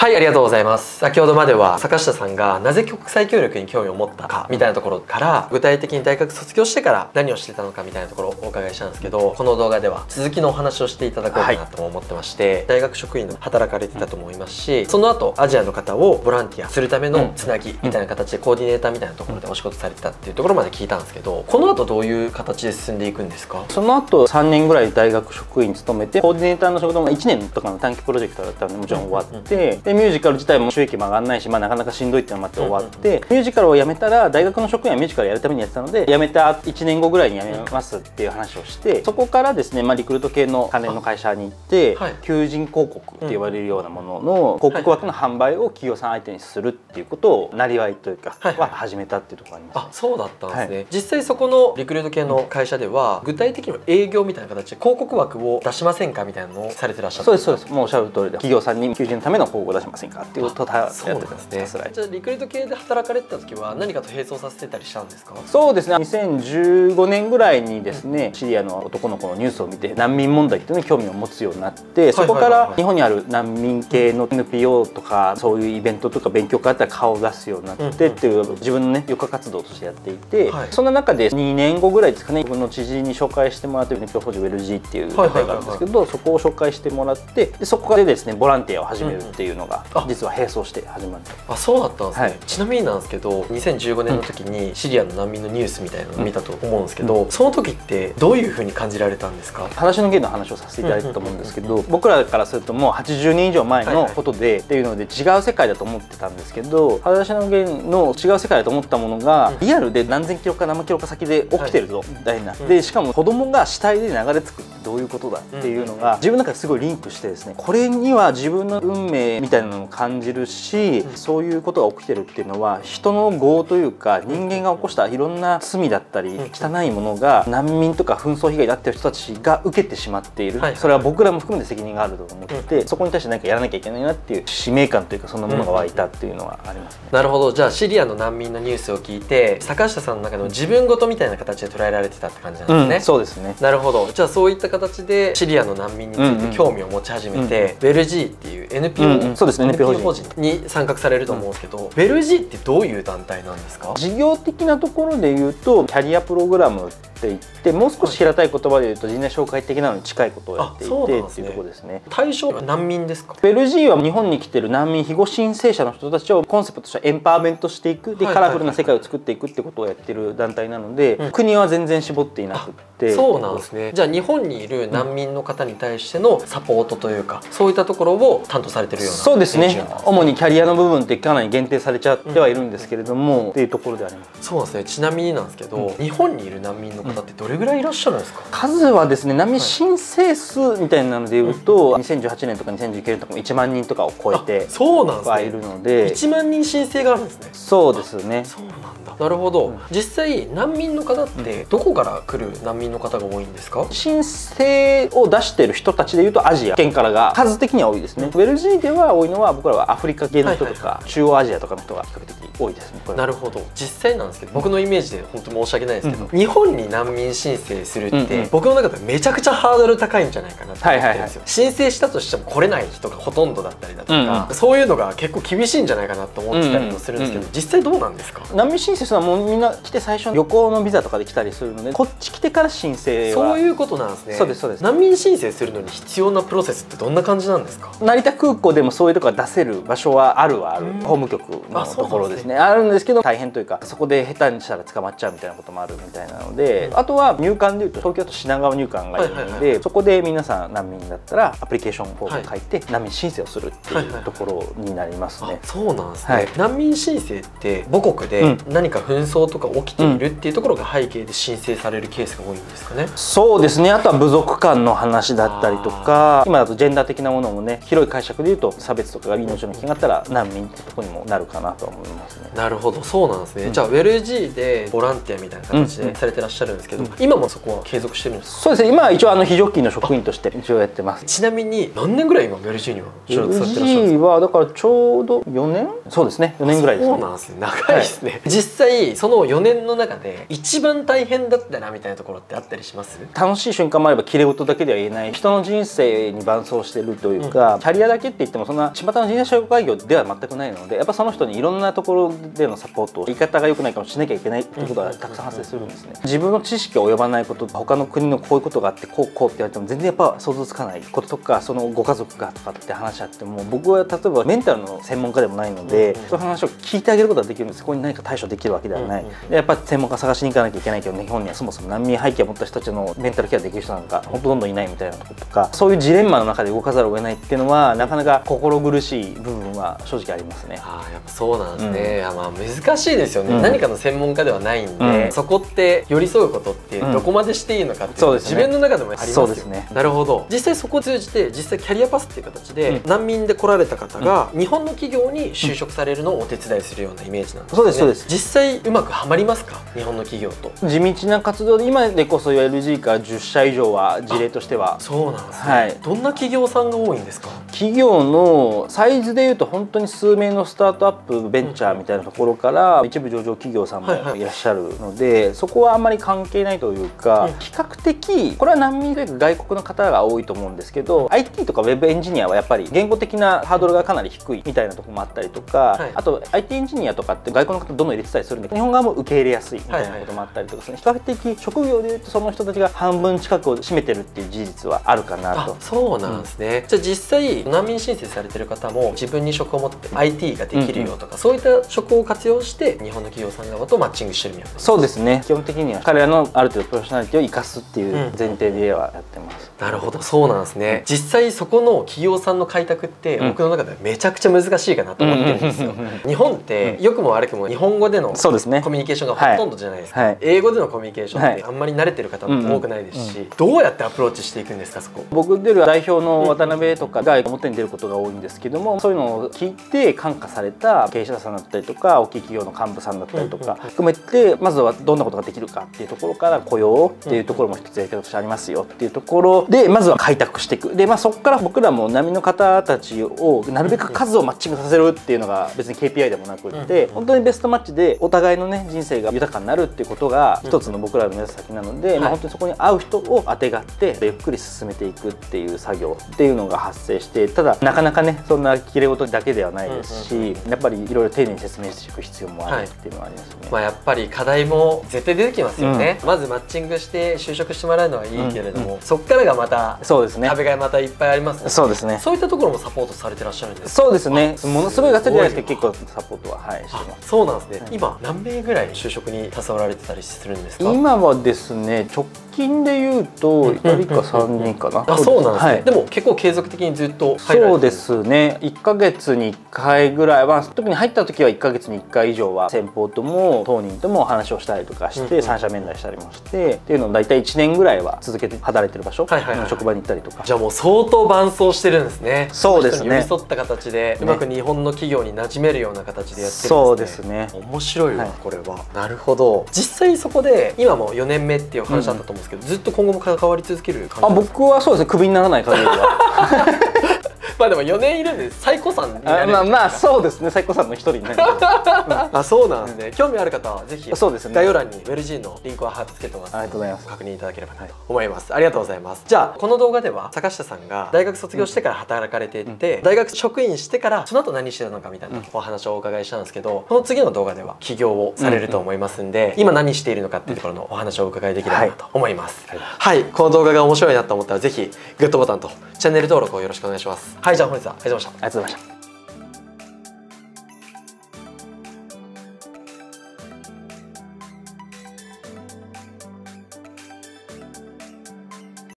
はい、ありがとうございます。先ほどまでは坂下さんがなぜ国際協力に興味を持ったかみたいなところから、具体的に大学卒業してから何をしてたのかみたいなところをお伺いしたんですけど、この動画では続きのお話をしていただこうかなとも思ってまして、大学職員で働かれてたと思いますし、その後アジアの方をボランティアするためのつなぎみたいな形でコーディネーターみたいなところでお仕事されてたっていうところまで聞いたんですけど、この後どういう形で進んでいくんですか？ その後3年ぐらい大学職員勤めて、コーディネーターの仕事も1年とかの短期プロジェクトだったのでもちろん終わって、でミュージカル自体も収益も上がらないし、なかなかしんどいっていうのもあって終わって、ミュージカルを辞めたら大学の職員はミュージカルやるためにやってたので、辞めた1年後ぐらいに辞めますっていう話をして、そこからですね、リクルート系の関連の会社に行って、求人広告って言われるようなものの広告枠の販売を企業さん相手にするっていうことをなりわいというかは始めたっていうところがあります。 あ、そうだったんですね。実際そこのリクルート系の会社では具体的には営業みたいな形で広告枠を出しませんかみたいなのをされてらっしゃる。 そうですそうです。もうおっしゃる通りで、企業さんに求人のための広告を出しませんかっていうことをやってたんですね。 じゃあリクルート系で働かれてた時は何かと並走させてたりしたんですか？ そうですね、2015年ぐらいにですね、シリアの男の子のニュースを見て難民問題っていうのに興味を持つようになって、そこから日本にある難民系の NPO とかそういうイベントとか勉強会あったら顔を出すようになってっていう自分のね余暇活動としてやっていて、そんな中で2年後ぐらいですかね、自分の知人に紹介してもらってる NPO 法人ウェルジーっていう団体があるんですけど、そこを紹介してもらって、でそこからですねボランティアを始めるっていうのが実は並走して始まった。 あ、そうだったんですね。ちなみになんですけど、2015年の時にシリアの難民のニュースみたいなのを見たと思うんですけど、その時ってどういう風に感じられたんですか？ 裸足のゲイの話をさせていただいたと思うんですけど、僕らからするともう80年以上前のことでっていうので違う世界だと思ってたんですけど、裸足のゲイの違う世界だと思ったものがリアルで何千キロか何万キロか先で起きてるぞみたいな、でしかも子供が死体で流れ着くってどういうことだっていうのが自分の中ですごいリンクしてですね、これには自分の運命みたいなのを感じるし、そういうことが起きてるっていうのは人の業というか人間が起こしたいろんな罪だったり汚いものが難民とか紛争被害に遭ってる人たちが受けてしまっている、それは僕らも含めて責任があると思ってて、そこに対して何かやらなきゃいけないなっていう使命感というか、そんなものが湧いたっていうのはありますね。 なるほど。じゃあシリアの難民のニュースを聞いて坂下さんの中でも自分事みたいな形で捉えられてたって感じなんですね。 そうですね。 なるほど。じゃあそういった形でシリアの難民について興味を持ち始めて、ウェルジーっていう NPO 法人に参画されると思うんですけど、ウェルジーってどういう団体なんですか？ 事業的なところで言うとキャリアプログラムって言って、もう少し平たい言葉で言うと人材紹介的なのに近いことをやっていてっていうところですね。 対象は難民ですか？ ウェルジーは日本に来てる難民庇護申請者の人たちをコンセプトとしてエンパワーメントしていく、でカラフルな世界を作っていくってことをやってる団体なので、国は全然絞っていなくって。 そうなんですね。じゃあ日本にいる難民の方に対してのサポートというか、そういったところを担当されてるような。 そうですね。主にキャリアの部分ってかなり限定されちゃってはいるんですけれども、っていうところであります。 そうなんですね。ちなみになんですけど、日本にいる難民の方ってどれぐらいいらっしゃるんですか？ 数はですね、難民申請数みたいなのでいうと、2018年とか2019年とかも1万人とかを超えてはいるので、 1万人申請があるんですね。 そうですね。 そうなんだ。なるほど。実際難民の方ってどこから来る難民の方が多いんですか？ 申請を出してる人たちでいうとアジア圏からが数的には多いですね。ウェルジーでは多いのは僕らはアフリカ系の人とか中央アジアとかの人が比較的多いですね。 なるほど。実際なんですけど、僕のイメージで本当申し訳ないですけど、日本に難民申請するって僕の中でめちゃくちゃハードル高いんじゃないかなって思ってるんですよ。申請したとしても来れない人がほとんどだったりだとか、そういうのが結構厳しいんじゃないかなと思ってたりもするんですけど、実際どうなんですか？ 難民申請するのはもうみんな来て最初旅行のビザとかで来たりするので、こっち来てから申請は。 そういうことなんですね。 そうですそうです。 難民申請するのに必要なプロセスってどんな感じなんですか？ 成田空港でもそういうとこが出せる場所はあるはある、法務局のところですね、あるんですけど大変というか、そこで下手にしたら捕まっちゃうみたいなこともあるみたいなので、あとは入管でいうと東京都品川入管がいるので、そこで皆さん難民だったらアプリケーションフォームを書いて難民申請をするっていうところになりますね。 そうなんですね。難民申請って母国で何か紛争とか起きているっていうところが背景で申請されるケースが多いんですかね？ そうですね。あとは部族間の話だったりとか、今だとジェンダー的なものもね、広い解釈でいうと差別とかが命の危険があったら難民ってところにもなるかなと思いますね。 なるほど。そうなんですね。じゃあウェルジーでボランティアみたいな形でされてらっしゃるんですけど、今もそこは継続してるんですか？ そうですね。今は一応非常勤の職員として一応やってます。 ちなみに何年ぐらい今ウェルジーには所属されてらっしゃるんですか？ ウェルジーはだからちょうど4年？そうですね。4年ぐらいですね。 そうなんですね。長いですね。実際その4年の中で一番大変だったなみたいなところってあったりします？ 楽しい瞬間もあれば綺麗事だけでは言えない、人の人生に伴走してるというか、キャリアだけって言ってもそんな巷の人材紹介業では全くないので、やっぱその人にいろんなところでのサポートを、言い方が良くないかもしなきゃいけないっていうことがたくさん発生するんですね。自分の知識を及ばないこと、他の国のこういうことがあってこうって言われても全然やっぱ想像つかないこととか、そのご家族がとかって話し合っても、僕は例えばメンタルの専門家でもないので、そういう話を聞いてあげることはできるんです。そこに何か対処できるわけではない。でやっぱり専門家探しに行かなきゃいけないけど、日本にはそもそも難民背景を持った人たちのメンタルケアできる人なんかほとんどいないみたいなところとか、そういうジレンマの中で動かざるを得ないっていうのはなかなか心苦しい部分は正直ありますね。 やっぱそうなんですね。まあ難しいですよね。何かの専門家ではないんで、そこって寄り添うことってどこまでしていいのかっていう、自分の中でもありますよね。なるほど。実際そこを通じて実際キャリアパスっていう形で難民で来られた方が日本の企業に就職されるのをお手伝いするようなイメージなんですね。 そうですそうです。 実際うまくはまりますか、日本の企業と。 地道な活動で今でこそ LG から10社以上は事例としては。 そうなんですね。どんな企業さんが多いんですか。 企業のサイズでいうと本当に数名のスタートアップベンチャーみたいなところから一部上場企業さんもいらっしゃるので、そこはあんまり関係ないというか、比較的これは難民というか外国の方が多いと思うんですけど、 IT とかウェブエンジニアはやっぱり言語的なハードルがかなり低いみたいなところもあったりとか、あと IT エンジニアとかって外国の方どんどん入れてたりするんで、日本側も受け入れやすいみたいなこともあったりとか、比較的職業でいうとその人たちが半分近くを占めてるっていう事実はあるかなと。 そうなんですね。じゃあ実際難民申請されてる方も自分に職を持って IT ができるよとか、そういった職を活用して日本の企業さん側とマッチングしてるみたいな。 そうですね。基本的には彼らのある程度プロフェッショナリティを生かすっていう前提ではやってます。 なるほど、そうなんですね。実際そこの企業さんの開拓って僕の中ではめちゃくちゃ難しいかなと思ってるんですよ。日本って良くも悪くも日本語でのコミュニケーションがほとんどじゃないですか。英語でのコミュニケーションってあんまり慣れてる方も多くないですし、どうやってアプローチしていくんですか、そこ。 僕出る代表の渡辺とかが表に出ることが多いんですけども、そういうのを聞いて感化された経営者さんだったりとか大きい企業の幹部さんだったりとか含めて、まずはどんなことができるかっていうところから、雇用っていうところも一つやり方としてありますよっていうところでまずは開拓していく。でそこから僕らも難民の方たちをなるべく数をマッチングさせるっていうのが別に KPI でもなくって、本当にベストマッチでお互いのね人生が豊かになるっていうことが一つの僕らの目指す先なので、本当にそこに合う人をあてがってゆっくり進めていくっていう作業っていうのが発生して、ただなかなかねそんな綺麗事だけではないですし、やっぱりいろいろ丁寧に説明していく必要もあるっていうのはありますね。 やっぱり課題も絶対出てきますよね。まずマッチングして就職してもらうのはいいけれども、そこからがまた壁がまたいっぱいありますね。 そうですね。 そういったところもサポートされてらっしゃるんですか。 そうですね。ものすごいがっつりじゃないですけど結構サポートはしてます。 そうなんですね。今何名ぐらい就職に携わられてたりするんですか。 今はですね、直近でいうと2人か3人かな。 そうなんですね。でも結構継続的にずっと入られてる。 そうですね。1ヶ月に1回ぐらいは、特に入った時は1ヶ月に1回以上は先方とも当人とも話をしたりとかして三者面談したりもしてっていうのを大体1年ぐらいは続けて働いてる場所の職場に行ったりとか。 じゃあもう相当伴走してるんですね。 そうですね。 寄り添った形でうまく日本の企業に馴染めるような形でやってるんですね。 そうですね。 面白いわこれは。なるほど。実際そこで今も4年目っていう話だったと思うんですけど、ずっと今後も関わり続ける感じですか。僕はそうですね。クビにならない限りは。 まあでも4年いるんで最古参になる。 まあそうですね。最古参の一人になる。 そうなんですね。興味ある方はぜひ概要欄にウェルジーのリンクを貼っつけてます。 ありがとうございます。 確認いただければと思います。ありがとうございます。じゃあこの動画では坂下さんが大学卒業してから働かれていて、大学職員してからその後何してたのかみたいなお話をお伺いしたんですけど、この次の動画では起業をされると思いますんで、今何しているのかっていうところのお話をお伺いできればなと思います。はい、この動画が面白いなと思ったらぜひグッドボタンとチャンネル登録をよろしくお願いします。はい、じゃあ本日はありがとうございました。 ありがとうございました。